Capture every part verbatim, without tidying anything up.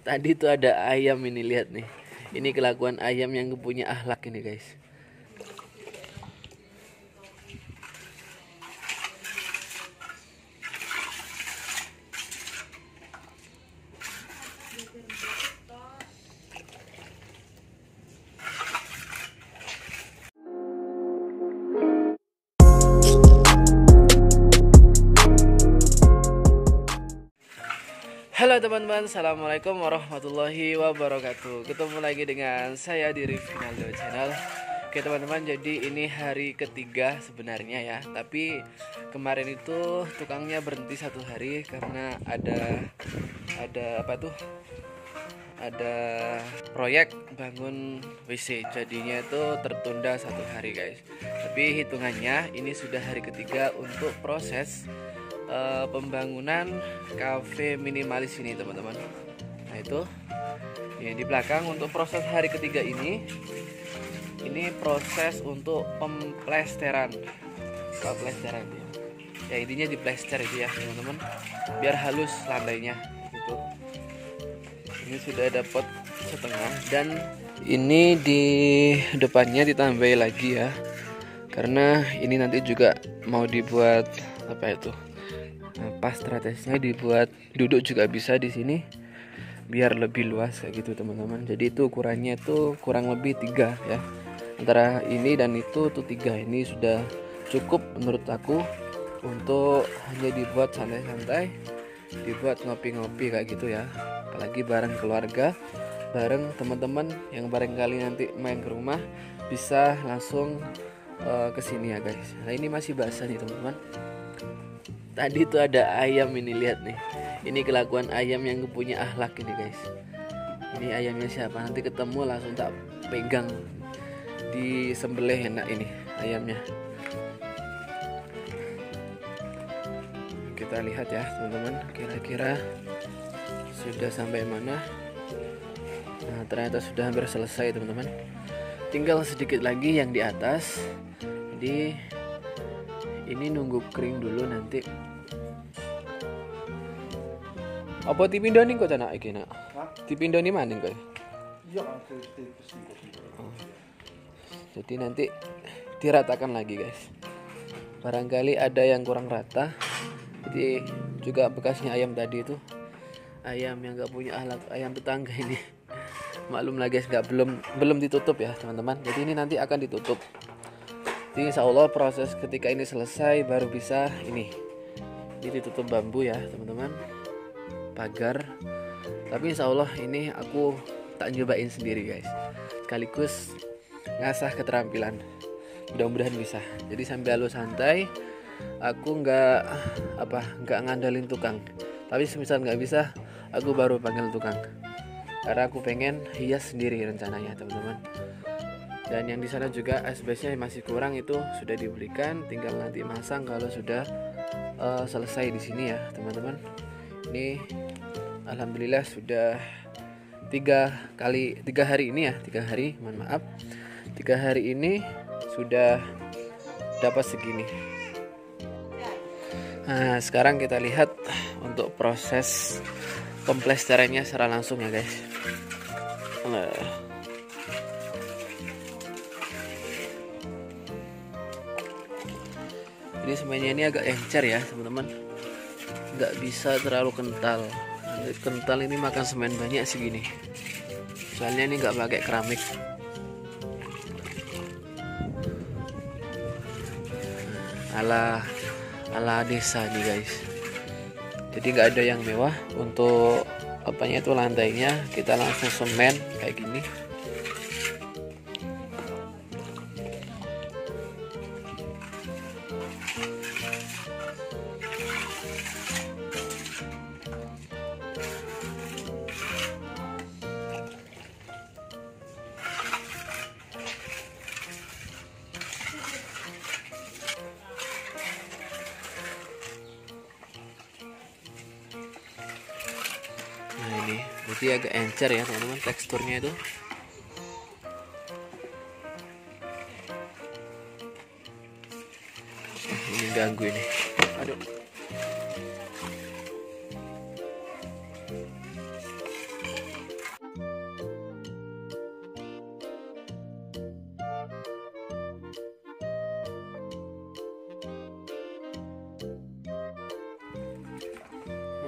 Tadi tuh ada ayam ini, lihat nih. Ini kelakuan ayam yang punya akhlak ini, guys. Halo teman-teman, assalamualaikum warahmatullahi wabarakatuh. Ketemu lagi dengan saya di Rivinaldo Channel. Oke teman-teman, jadi ini hari ketiga sebenarnya ya. Tapi kemarin itu tukangnya berhenti satu hari karena ada ada apa tuh? Ada proyek bangun W C. Jadinya itu tertunda satu hari, guys. Tapi hitungannya ini sudah hari ketiga untuk proses Uh, pembangunan kafe minimalis ini, teman-teman. Nah itu ya, di belakang untuk proses hari ketiga ini ini proses untuk pemplesteran pemplesteran ya. Ya intinya diplester itu ya teman-teman, biar halus lantainya gitu. Ini sudah dapat setengah dan ini di depannya ditambahi lagi ya, karena ini nanti juga mau dibuat apa itu, nah, pas stratesnya dibuat duduk juga bisa di sini biar lebih luas kayak gitu teman-teman. Jadi itu ukurannya itu kurang lebih tiga ya, antara ini dan itu tuh tiga. Ini sudah cukup menurut aku untuk hanya dibuat santai-santai, dibuat ngopi-ngopi kayak gitu ya, apalagi bareng keluarga, bareng teman-teman yang barangkali nanti main ke rumah bisa langsung uh, ke sini ya guys. Nah ini masih basah nih teman-teman. Tadi tuh ada ayam ini, lihat nih. Ini kelakuan ayam yang punya akhlak ini, guys. Ini ayamnya siapa? Nanti ketemu langsung tak pegang, disembelih enak ini ayamnya. Kita lihat ya, teman-teman. Kira-kira sudah sampai mana? Nah, ternyata sudah hampir selesai, teman-teman. Tinggal sedikit lagi yang di atas. Jadi ini nunggu kering dulu nanti. Apa tipindo nih kok cana iki nak? Tipindo nih maning kok? Iya, oh. Jadi nanti diratakan lagi guys. Barangkali ada yang kurang rata. Jadi juga bekasnya ayam tadi itu, ayam yang nggak punya ahlak, ayam tetangga ini. Maklum lah guys, nggak belum belum ditutup ya teman-teman. Jadi ini nanti akan ditutup. Jadi insya Allah proses ketika ini selesai baru bisa ini ini ditutup bambu ya teman-teman, pagar. Tapi insya Allah ini aku tak nyobain sendiri guys, sekaligus ngasah keterampilan, mudah-mudahan bisa. Jadi sambil lu santai, aku nggak apa nggak ngandalin tukang. Tapi semisal nggak bisa, aku baru panggil tukang, karena aku pengen hias sendiri rencananya teman-teman. Dan yang di sana juga asbesnya masih kurang, itu sudah diberikan, tinggal nanti masang kalau sudah uh, selesai di sini ya teman-teman. Ini alhamdulillah sudah tiga kali tiga hari ini ya tiga hari mohon maaf tiga hari ini sudah dapat segini. Nah sekarang kita lihat untuk proses pemplesterannya secara langsung ya guys. Nah, ini semennya ini agak encer ya teman-teman, nggak bisa terlalu kental. Kental ini makan semen banyak segini, soalnya ini nggak pakai keramik. Ala ala desa nih guys, jadi nggak ada yang mewah. Untuk apanya itu lantainya kita langsung semen kayak gini. Nah ini jadi agak encer ya teman-teman teksturnya itu. Ini ganggu ini, aduh.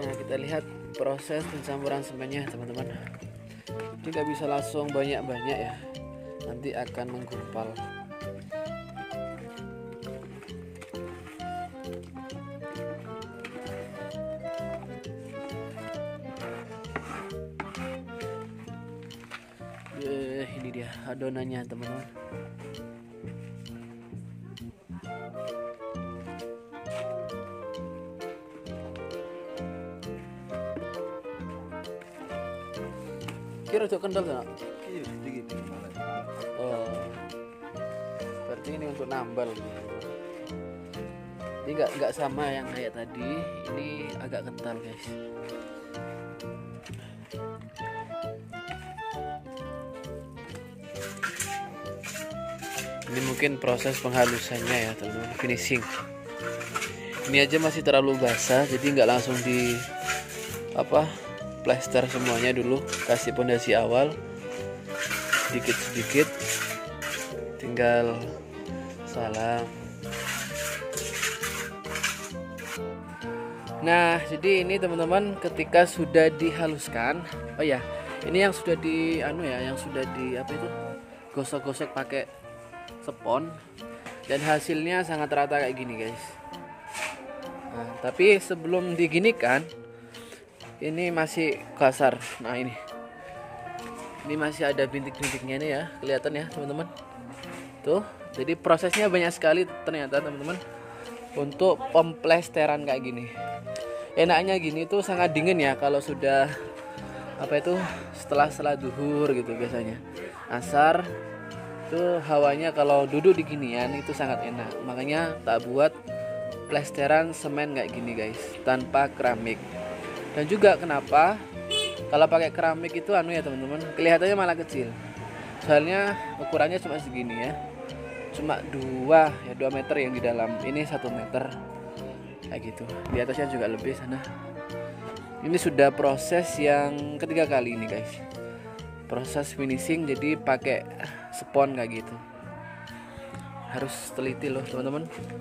Nah, kita lihat proses pencampuran semennya teman-teman. Ini nggak bisa langsung banyak-banyak ya, nanti akan menggumpal. Eh, ini dia adonannya teman-teman. Kira untuk kendal kan? Oh, berarti ini untuk nambal. Ini nggak nggak sama yang kayak tadi. Ini agak kental guys. Ini mungkin proses penghalusannya ya teman-teman, finishing. Ini aja masih terlalu basah, jadi nggak langsung di apa plester semuanya dulu, kasih pondasi awal sedikit-sedikit, tinggal salam. Nah, jadi ini teman-teman ketika sudah dihaluskan, oh ya, ini yang sudah di anu ya, yang sudah di apa itu gosok-gosok pakai spons, dan hasilnya sangat rata kayak gini guys. Nah, tapi sebelum diginikan ini masih kasar. Nah, ini ini masih ada bintik-bintiknya nih ya, kelihatan ya teman-teman tuh. Jadi prosesnya banyak sekali ternyata teman-teman untuk pemplesteran kayak gini. Enaknya gini tuh sangat dingin ya kalau sudah apa itu setelah setelah duhur gitu biasanya. Asar itu hawanya kalau duduk di ginian itu sangat enak. Makanya tak buat plesteran semen kayak gini guys, tanpa keramik. Dan juga kenapa kalau pakai keramik itu anu ya teman-teman, kelihatannya malah kecil. Soalnya ukurannya cuma segini ya, cuma dua ya dua meter yang di dalam, ini satu meter kayak gitu. Di atasnya juga lebih sana. Ini sudah proses yang ketiga kali ini guys, proses finishing. Jadi pakai spons kayak gitu, harus teliti loh teman-teman,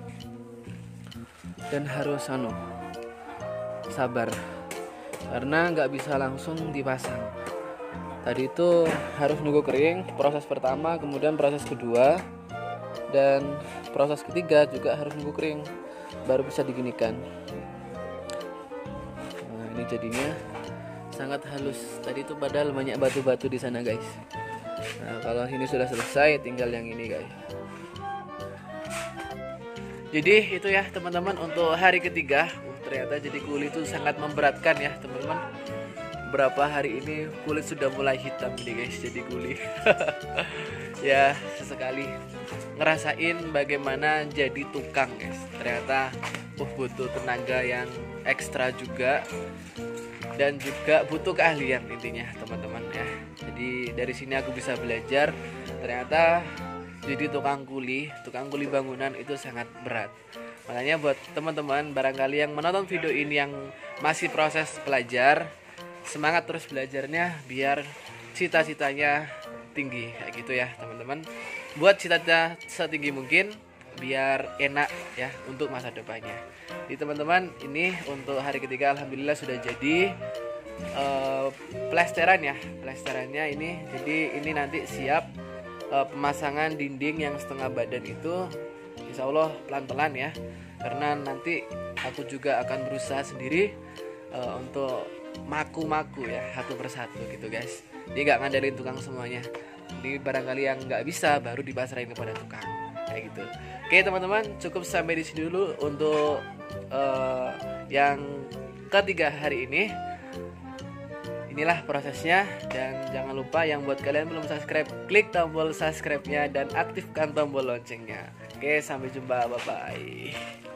dan harus anu sabar karena nggak bisa langsung dipasang. Tadi itu harus nunggu kering, proses pertama, kemudian proses kedua, dan proses ketiga juga harus nunggu kering baru bisa diginikan. Nah, ini jadinya sangat halus. Tadi itu padahal banyak batu-batu di sana guys. Nah, kalau ini sudah selesai, tinggal yang ini guys. Jadi itu ya teman-teman untuk hari ketiga. Uh, ternyata jadi kulit itu sangat memberatkan ya teman-teman. Berapa hari ini kulit sudah mulai hitam nih guys, jadi kulit. Ya sesekali ngerasain bagaimana jadi tukang guys. Ternyata uh, butuh tenaga yang ekstra juga, dan juga butuh keahlian intinya teman-teman ya. Jadi dari sini aku bisa belajar ternyata jadi tukang kuli, tukang kuli bangunan itu sangat berat. Makanya buat teman-teman barangkali yang menonton video ini yang masih proses belajar, semangat terus belajarnya biar cita-citanya tinggi kayak gitu ya teman-teman. Buat cita-cita setinggi mungkin biar enak ya untuk masa depannya. Jadi teman-teman, ini untuk hari ketiga alhamdulillah sudah jadi uh, plesteran ya. Plesterannya ini, jadi ini nanti siap uh, pemasangan dinding yang setengah badan itu, insya Allah pelan-pelan ya. Karena nanti aku juga akan berusaha sendiri uh, untuk maku-maku ya, satu persatu gitu guys. Jadi nggak ngandelin tukang semuanya. Jadi barangkali yang nggak bisa baru dipasrahin kepada tukang kayak gitu. Oke teman-teman, cukup sampai di sini dulu untuk uh, yang ketiga hari ini. Inilah prosesnya, dan jangan lupa yang buat kalian belum subscribe, klik tombol subscribe-nya dan aktifkan tombol loncengnya. Oke, sampai jumpa, bye bye.